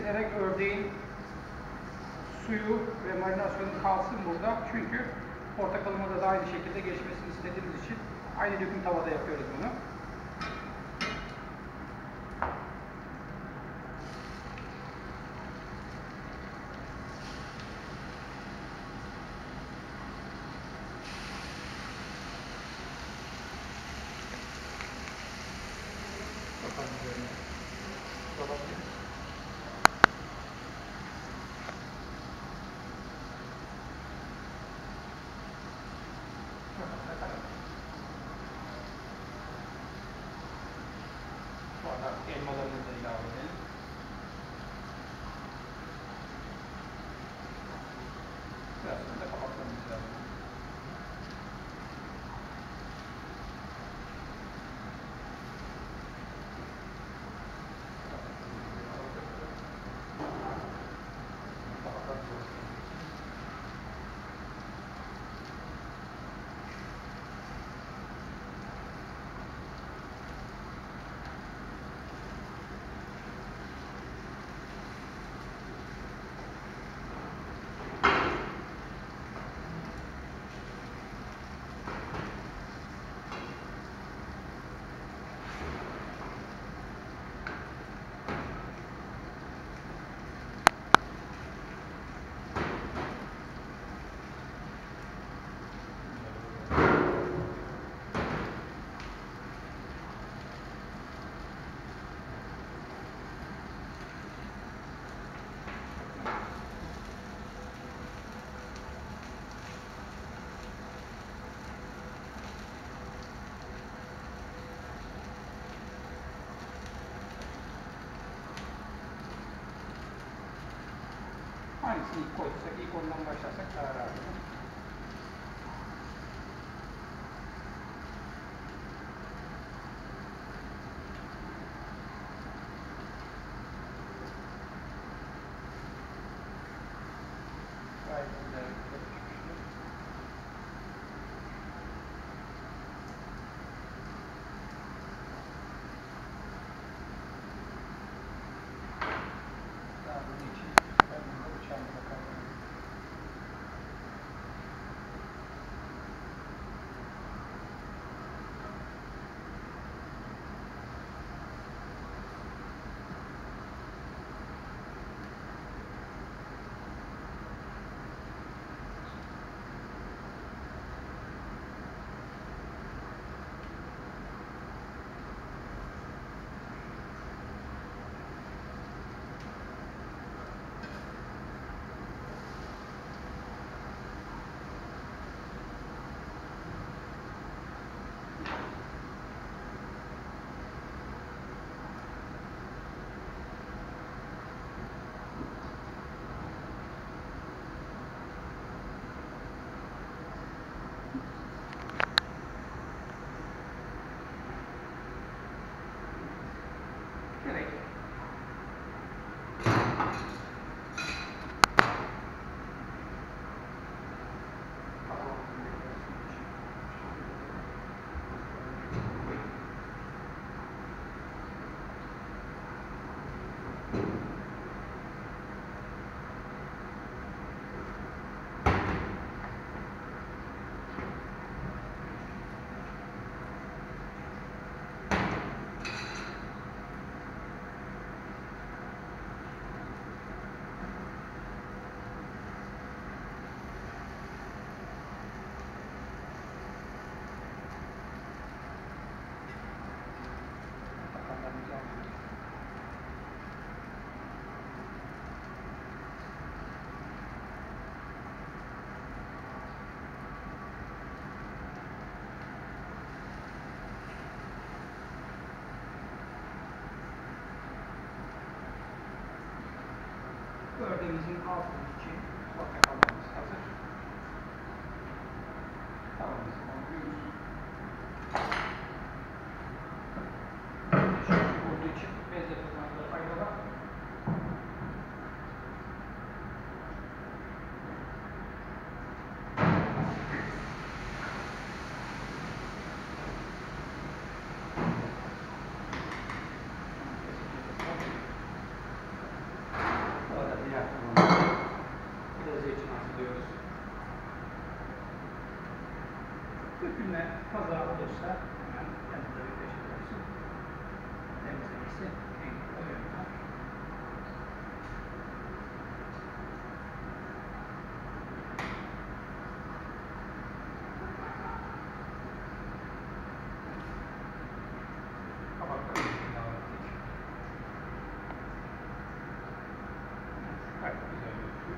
ezilerek ördeğin suyu ve marinasyonu kalsın burada. Çünkü portakalımıza da aynı şekilde geçmesini istediğimiz için aynı döküm tavada yapıyoruz bunu. Elmalarını da ilave edelim. Biraz sonra da kapatmamız lazım. Hangisini ilk koyduysak ilk ondan başlarsak daha rahat olur. Gayet güzel. Daha bunun için ben burada bıçağımı bakalım. Gerek yok. Ördeğimizin altı için portakalımız hazır. Tavamızı koyuyoruz. Şöyle olduğu için bezle tutmakta fayda var. dökülme kaza olursa hemen yanında bir peçete olsun. Temizlemesi en kolay yöntem. Kapakları devam ettik. Gayet güzel gözüküyor.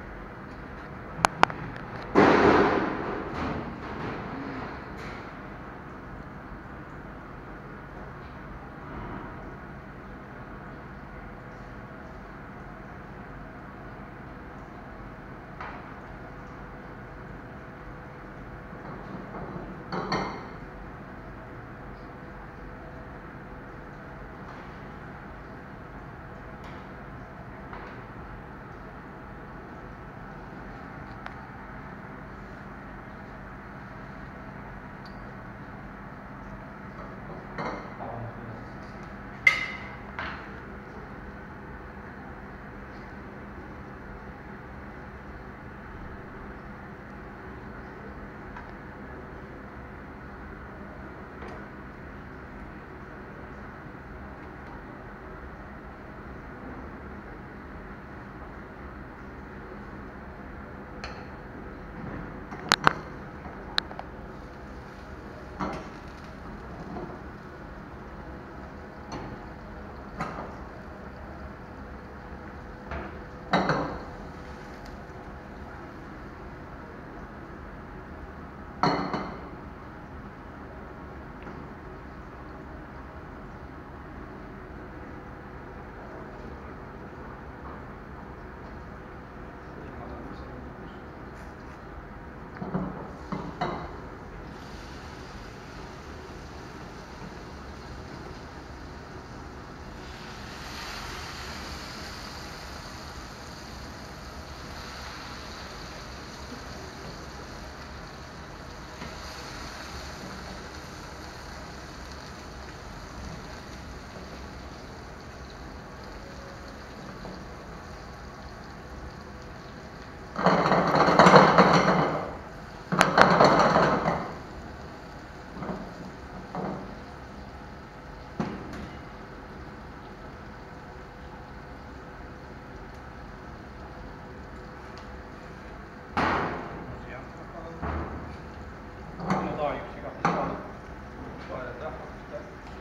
Daha yüksek ateşe alıp bu arada hafiften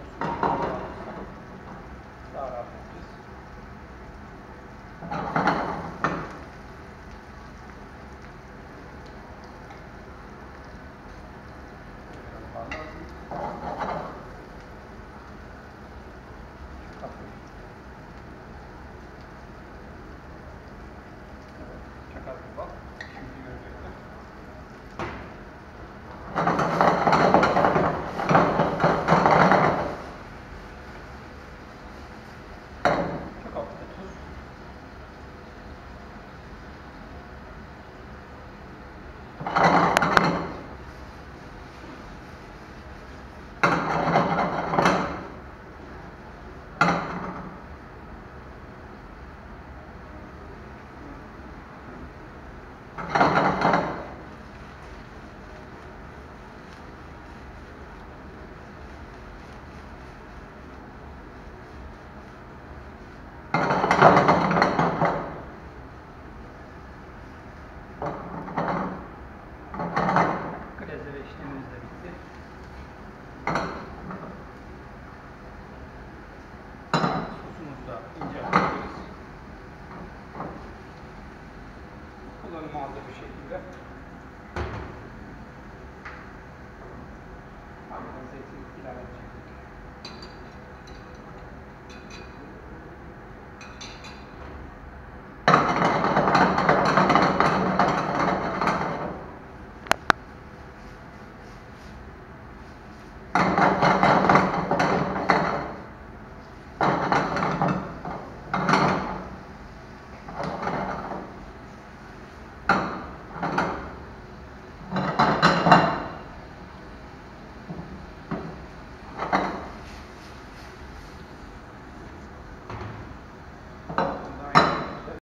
daha rahat edeceğiz. Çakal kullan. Şimdi görecektir. Çok hafif de tuz. Glazere işlemimiz de bitti. Sosumuzu da inceltebiliriz. Kullanım hazır bir şekilde.